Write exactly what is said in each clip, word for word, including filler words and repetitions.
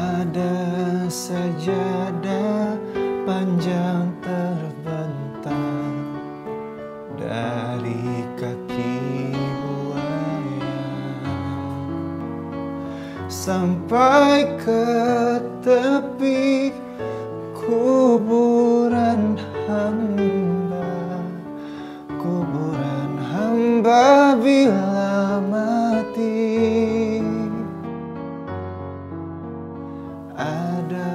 Ada sajadah panjang terbentang dari kaki buaya sampai ke tepi kuburan hamba, kuburan hamba bila mati. Ada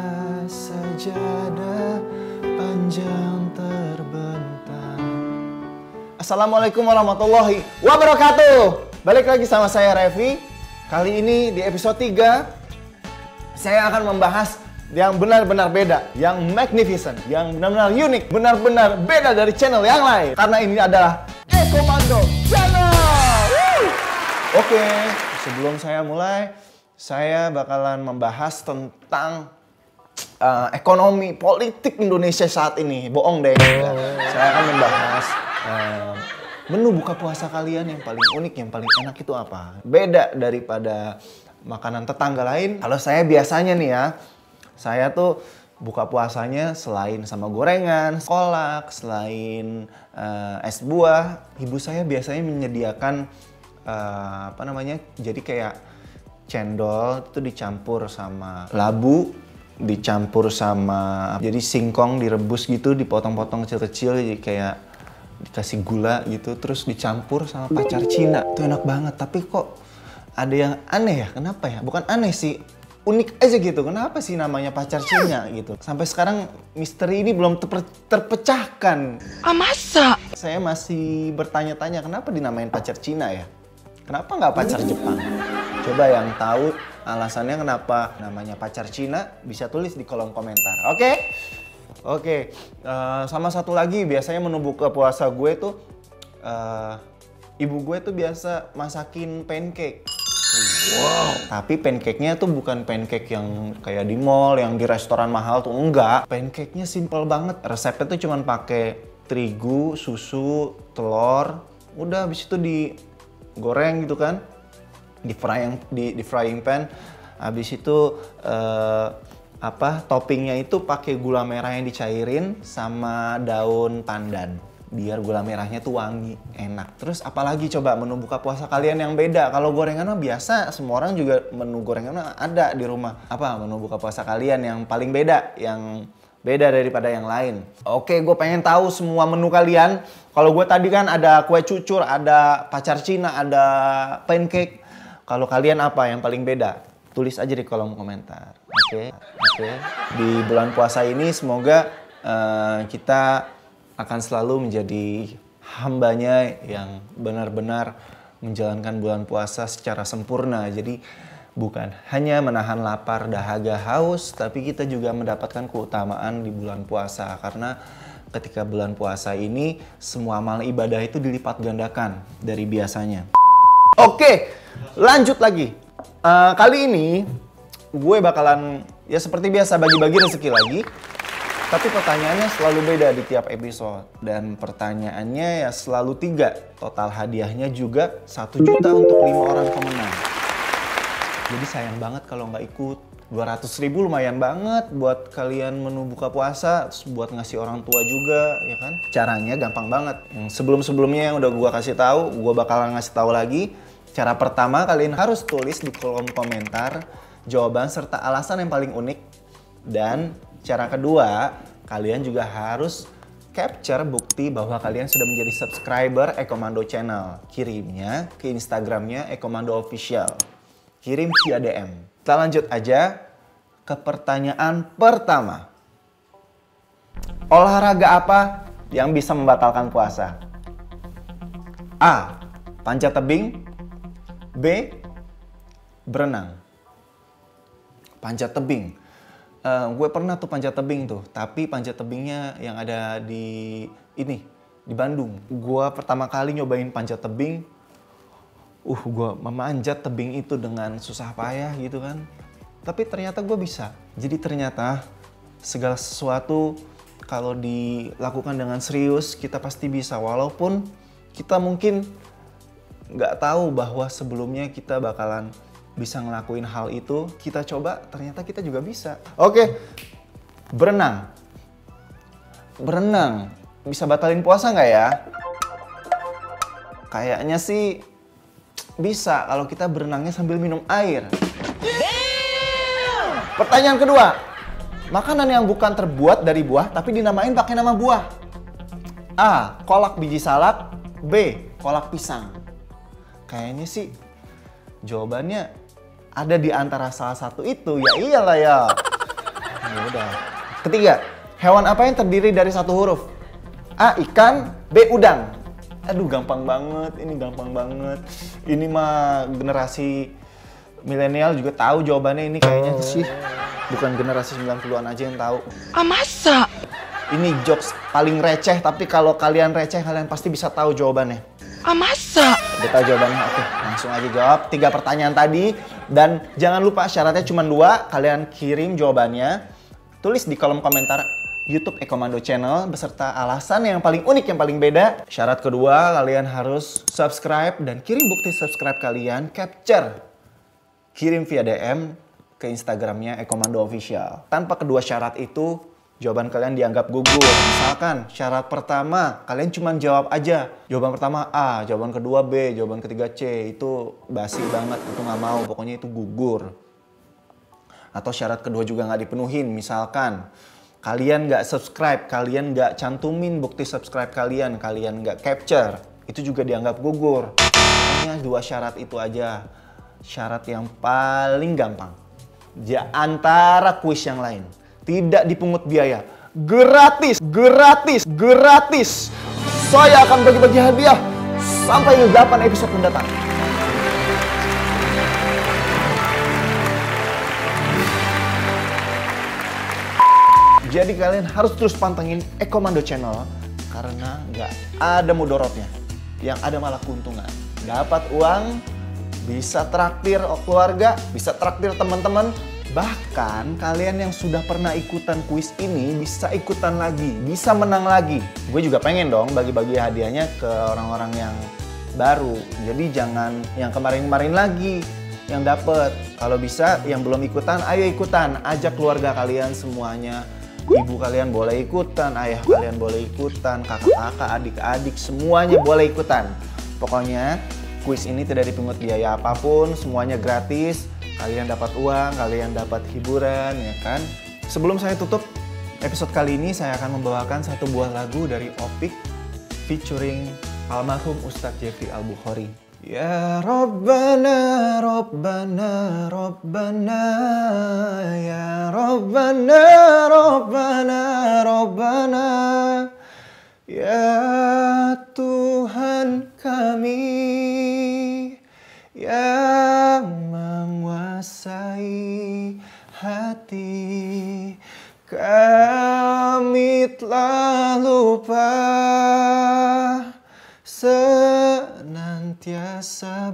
sajadah panjang terbentang. Assalamualaikum warahmatullahi wabarakatuh. Balik lagi sama saya Revi. Kali ini di episode tiga saya akan membahas yang benar-benar beda, yang magnificent, yang benar-benar unik, benar-benar beda dari channel yang lain. Karena ini adalah Ekomando Channel. Woo! Oke, sebelum saya mulai, saya bakalan membahas tentang uh, ekonomi politik Indonesia saat ini. Bohong deh. Ya. Saya akan membahas uh, menu buka puasa kalian yang paling unik, yang paling enak itu apa. Beda daripada makanan tetangga lain. Kalau saya biasanya nih ya, saya tuh buka puasanya selain sama gorengan, kolak, selain uh, es buah, ibu saya biasanya menyediakan uh, apa namanya, jadi kayak cendol itu dicampur sama labu, dicampur sama jadi singkong direbus gitu, dipotong-potong kecil-kecil, jadi kayak dikasih gula gitu, terus dicampur sama pacar Cina. Itu enak banget, tapi kok ada yang aneh ya? Kenapa ya? Bukan aneh sih, unik aja gitu. Kenapa sih namanya pacar Cina gitu? Sampai sekarang misteri ini belum terpe terpecahkan. Ah, masa? Saya masih bertanya-tanya kenapa dinamain pacar Cina ya? Kenapa nggak pacar Jepang? Coba yang tahu alasannya kenapa namanya pacar Cina bisa tulis di kolom komentar. Oke? Okay? Oke. Okay. Uh, sama satu lagi, biasanya menu buka puasa gue tuh uh, ibu gue tuh biasa masakin pancake. Wow. Tapi pancake-nya tuh bukan pancake yang kayak di mall, yang di restoran mahal tuh, enggak. Pancake-nya simple banget. Resepnya tuh cuman pakai terigu, susu, telur. Udah habis itu digoreng gitu kan. Di frying di, di frying pan. Habis itu uh, apa? Toppingnya itu pakai gula merah yang dicairin sama daun pandan. Biar gula merahnya tuh wangi, enak. Terus apalagi coba menu buka puasa kalian yang beda? Kalau gorengan mah biasa, semua orang juga menu gorengan mah ada di rumah. Apa menu buka puasa kalian yang paling beda? Yang beda daripada yang lain? Oke, gue pengen tahu semua menu kalian. Kalau gue tadi kan ada kue cucur, ada pacar Cina, ada pancake. Kalau kalian apa yang paling beda? Tulis aja di kolom komentar. Oke, oke. Di bulan puasa ini semoga uh, kita akan selalu menjadi hambanya yang benar-benar menjalankan bulan puasa secara sempurna. Jadi bukan hanya menahan lapar, dahaga, haus, tapi kita juga mendapatkan keutamaan di bulan puasa. Karena ketika bulan puasa ini semua amal ibadah itu dilipat gandakan dari biasanya. Oke, lanjut lagi. Uh, kali ini gue bakalan ya seperti biasa bagi-bagi rezeki lagi. Tapi pertanyaannya selalu beda di tiap episode. Dan pertanyaannya ya selalu tiga. Total hadiahnya juga satu juta untuk lima orang pemenang. Jadi sayang banget kalau nggak ikut. dua ratus ribu lumayan banget buat kalian menu buka puasa. Terus buat ngasih orang tua juga, ya kan? Caranya gampang banget. Yang sebelum-sebelumnya yang udah gue kasih tahu, gue bakalan ngasih tahu lagi. Cara pertama, kalian harus tulis di kolom komentar jawaban serta alasan yang paling unik. Dan cara kedua, kalian juga harus capture bukti bahwa kalian sudah menjadi subscriber Ekomando Channel. Kirimnya ke Instagramnya Ekomando Official. Kirim via D M. Kita lanjut aja ke pertanyaan pertama. Olahraga apa yang bisa membatalkan puasa? A. Panjat tebing. B. Berenang. Panjat tebing. Uh, gue pernah tuh panjat tebing tuh, tapi panjat tebingnya yang ada di ini, di Bandung. Gue pertama kali nyobain panjat tebing, uh gue memanjat tebing itu dengan susah payah gitu kan. Tapi ternyata gue bisa. Jadi ternyata segala sesuatu kalau dilakukan dengan serius kita pasti bisa. Walaupun kita mungkin nggak tahu bahwa sebelumnya kita bakalan bisa ngelakuin hal itu, kita coba, ternyata kita juga bisa. Oke, berenang. Berenang, bisa batalin puasa nggak ya? Kayaknya sih bisa kalau kita berenangnya sambil minum air. Pertanyaan kedua, makanan yang bukan terbuat dari buah tapi dinamain pakai nama buah. A. Kolak biji salak. B. Kolak pisang. Kayaknya sih jawabannya ada di antara salah satu itu. Ya iyalah ya. Ya udah. Ketiga, hewan apa yang terdiri dari satu huruf? A. Ikan. B. Udang. Aduh, gampang banget. Ini gampang banget. Ini mah generasi milenial juga tahu jawabannya. Ini kayaknya sih bukan generasi sembilan puluhan aja yang tahu. Ah, masa? Ini jokes paling receh, tapi kalau kalian receh kalian pasti bisa tahu jawabannya. Ah, masa? Udah tahu jawabannya? Oke, langsung aja jawab tiga pertanyaan tadi. Dan jangan lupa syaratnya cuma dua. Kalian kirim jawabannya, tulis di kolom komentar YouTube Ekomando Channel beserta alasan yang paling unik, yang paling beda. Syarat kedua, kalian harus subscribe dan kirim bukti subscribe kalian, capture, kirim via D M ke Instagramnya Ekomando Official. Tanpa kedua syarat itu, jawaban kalian dianggap gugur. Misalkan syarat pertama, kalian cuma jawab aja. Jawaban pertama A, jawaban kedua B, jawaban ketiga C. Itu basi banget, itu nggak mau. Pokoknya itu gugur. Atau syarat kedua juga nggak dipenuhin. Misalkan kalian nggak subscribe, kalian nggak cantumin bukti subscribe kalian, kalian nggak capture, itu juga dianggap gugur. Pokoknya dua syarat itu aja. Syarat yang paling gampang di antara kuis yang lain. Tidak dipungut biaya. Gratis, gratis, gratis. Saya akan bagi-bagi hadiah sampai delapan episode mendatang. Jadi kalian harus terus pantengin Ekomando Channel karena nggak ada mudorotnya. Yang ada malah keuntungan. Dapat uang, bisa traktir keluarga, bisa traktir teman-teman. Bahkan kalian yang sudah pernah ikutan kuis ini bisa ikutan lagi, bisa menang lagi. Gue juga pengen dong bagi-bagi hadiahnya ke orang-orang yang baru. Jadi jangan yang kemarin-kemarin lagi yang dapet. Kalau bisa yang belum ikutan, ayo ikutan. Ajak keluarga kalian semuanya. Ibu kalian boleh ikutan, ayah kalian boleh ikutan, kakak-kakak, adik-adik, semuanya boleh ikutan. Pokoknya kuis ini tidak dipungut biaya apapun, semuanya gratis. Kalian dapat uang, kalian dapat hiburan, ya kan? Sebelum saya tutup episode kali ini, saya akan membawakan satu buah lagu dari Opik featuring almarhum Ustadz Jeffrey Al-Bukhari. Ya Rabbana, Rabbana, Rabbana, ya Rabbana, Rabbana, Rabbana, ya Tuhan kami yang menguasai hati, kami telah lupa senantiasa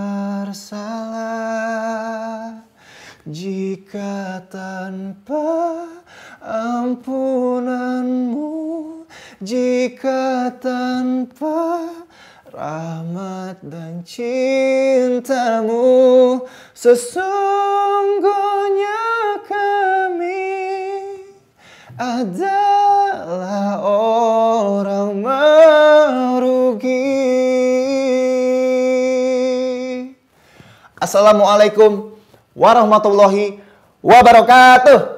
bersalah. Jika tanpa ampunanmu, jika tanpa rahmat dan cintamu, sesungguhnya kami adalah orang merugi. Assalamualaikum warahmatullahi wabarakatuh.